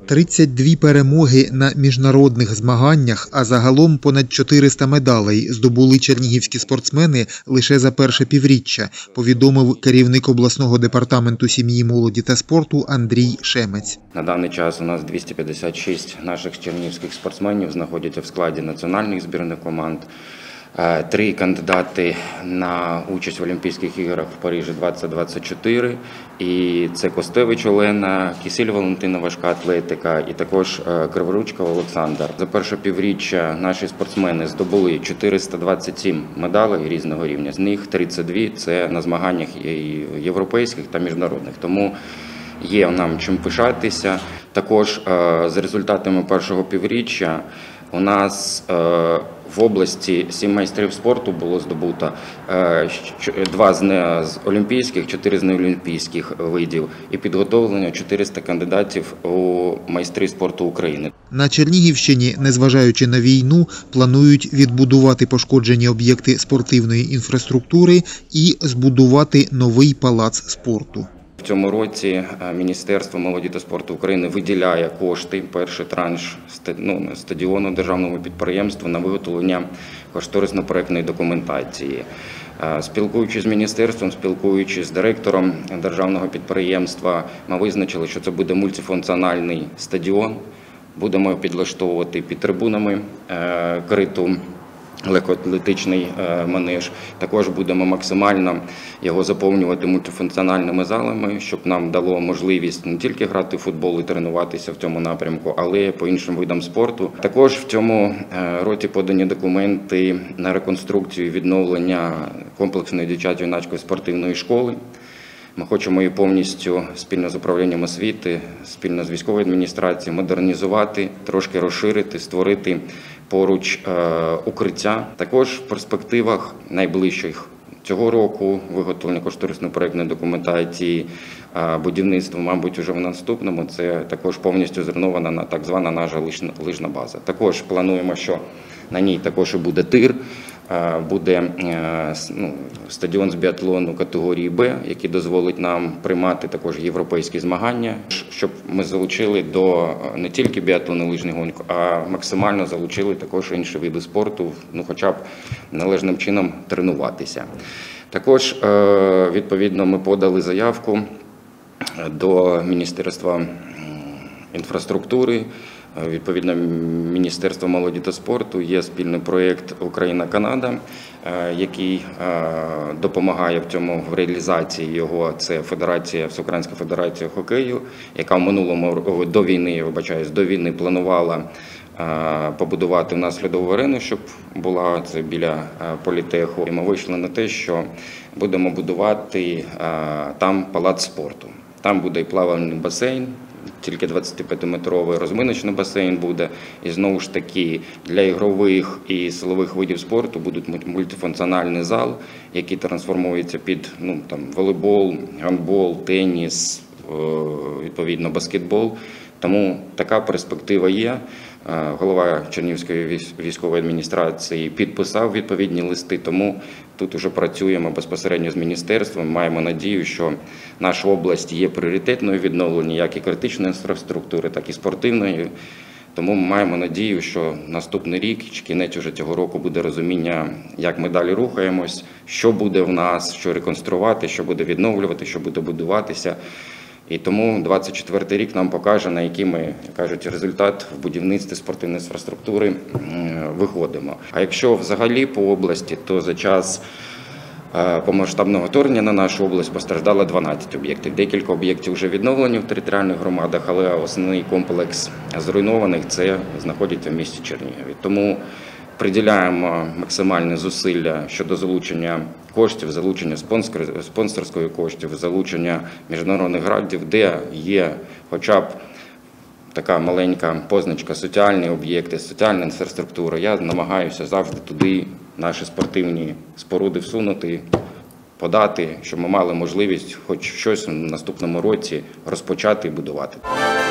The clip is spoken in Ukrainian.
32 перемоги на міжнародних змаганнях, а загалом понад 400 медалей здобули чернігівські спортсмени лише за перше півріччя, повідомив керівник обласного департаменту сім'ї, молоді та спорту Андрій Шемець. На даний час у нас 256 наших чернігівських спортсменів знаходяться в складі національних збірних команд. 3 кандидати на участь в Олімпійських іграх в Парижі 2024. І це Костевич Олена, Кисіль Валентина, важка атлетика, і також Криворучка Олександр. За перше півріччя наші спортсмени здобули 427 медалей різного рівня. З них 32 – це на змаганнях європейських та міжнародних. Тому є нам чим пишатися. Також з результатами першого півріччя у нас в області 7 майстрів спорту було здобуто, 2 з олімпійських, 4 з неолімпійських видів, і підготовлено 400 кандидатів у майстри спорту України. На Чернігівщині, незважаючи на війну, планують відбудувати пошкоджені об'єкти спортивної інфраструктури і збудувати новий палац спорту. В цьому році Міністерство молоді та спорту України виділяє кошти, перший транш стадіону державному підприємству на виготовлення кошторисно-проектної документації. Спілкуючись з міністерством, спілкуючись з директором державного підприємства, ми визначили, що це буде мультифункціональний стадіон. Будемо підлаштовувати під трибунами криту легкоатлетичний манеж. Також будемо максимально його заповнювати мультифункціональними залами, щоб нам дало можливість не тільки грати в футбол і тренуватися в цьому напрямку, але й по іншим видам спорту. Також в цьому році подані документи на реконструкцію і відновлення комплексної дитячо-юнацької спортивної школи. Ми хочемо її повністю спільно з управлінням освіти, спільно з військовою адміністрацією модернізувати, трошки розширити, створити поруч укриття. Також в перспективах найближчих цього року виготовлення кошторисно-проектної документації, будівництво, мабуть, вже в наступному, це також повністю зруйнована так звана наша лижна база. Також плануємо, що на ній також і буде тир, буде стадіон з біатлону категорії Б, який дозволить нам приймати також європейські змагання, щоб ми залучили до не тільки біатлону, лижний гонку, а максимально залучили також інші види спорту, хоча б належним чином тренуватися. Також, відповідно, ми подали заявку до Міністерства інфраструктури. Відповідно, Міністерство молоді та спорту, є спільний проєкт «Україна-Канада», який допомагає в цьому, в реалізації його. Це Всеукраїнська федерація хокею, яка в минулому, до війни планувала побудувати у нас льодову арену, щоб була це біля політеху. І ми вийшли на те, що будемо будувати там палац спорту. Там буде і плавальний басейн, тільки 25-метровий розминочний басейн буде. І знову ж таки для ігрових і силових видів спорту будуть мультифункціональний зал, який трансформується під волейбол, гандбол, теніс, відповідно баскетбол. Тому така перспектива є. Голова Чернігівської військової адміністрації підписав відповідні листи, тому тут вже працюємо безпосередньо з міністерством. Маємо надію, що наша область є пріоритетною відновлення як і критичної інфраструктури, так і спортивної. Тому ми маємо надію, що наступний рік, чи кінець уже цього року, буде розуміння, як ми далі рухаємось, що буде в нас, що реконструювати, що буде відновлювати, що буде будуватися. І тому 24-й рік нам покаже, на який ми, результат в будівництві спортивної інфраструктури виходимо. А якщо взагалі по області, то за час повномасштабного вторгнення на нашу область постраждало 12 об'єктів. Декілька об'єктів вже відновлені в територіальних громадах, але основний комплекс зруйнованих це знаходиться в місті Чернігові. Тому приділяємо максимальні зусилля щодо залучення коштів, залучення спонсорської коштів, залучення міжнародних грантів, де є хоча б така маленька позначка соціальні об'єкти, соціальна інфраструктура. Я намагаюся завжди туди наші спортивні споруди всунути, подати, щоб ми мали можливість хоч щось в наступному році розпочати і будувати.